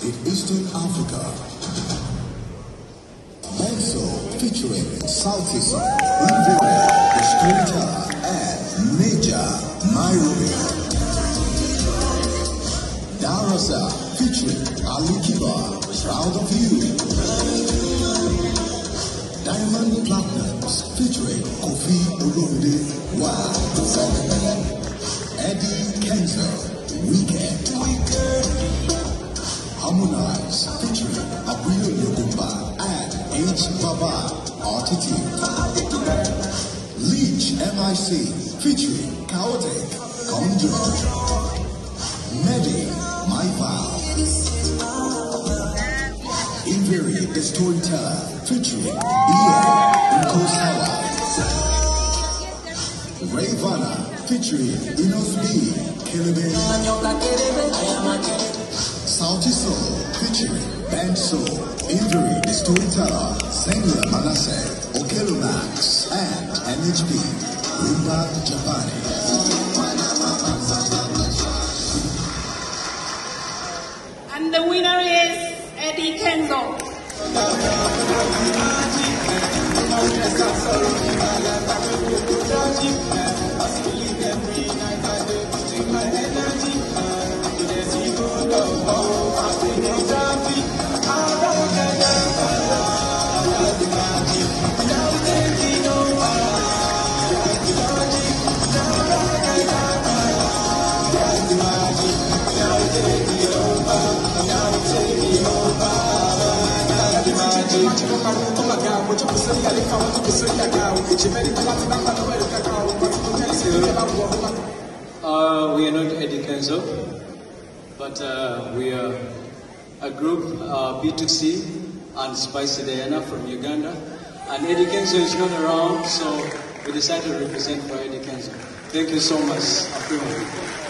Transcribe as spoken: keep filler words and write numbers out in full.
in Eastern Africa. Also featuring Southeast, Uvira, the Storyteller, and Major Nairobi. Darasa featuring Ali Kiba, Proud of You. Diamond Platinums featuring Kofi Olomide, Wow. Eddie Kenzo, Weekend. Harmonize featuring Abuyo Lugumba and H. Baba, Attitude. Leech M I C featuring Chaotic, Conjure. Medi, My Vow. Inveri, the Storyteller featuring Ian Nkosawa. Rayvana featuring Inos B, Kelebe. Sauti Soul featuring Band Soul. Inveri, the Storyteller, Senga Manasseh, Okelo Max, and N H P, Rumba Japani. And the winner is Eddie Kenzo. Uh, we are not Eddie Kenzo, but uh, we are a group, uh, B two C and Spicy Diana from Uganda. And Eddie Kenzo is not around, so we decided to represent for Eddie Kenzo. Thank you so much.